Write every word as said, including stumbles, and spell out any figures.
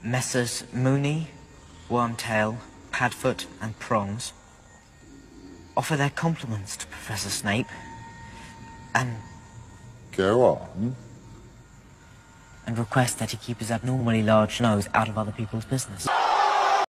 Messrs. Mooney, Wormtail, Padfoot and Prongs offer their compliments to Professor Snape and... Go on. And request that he keep his abnormally large nose out of other people's business.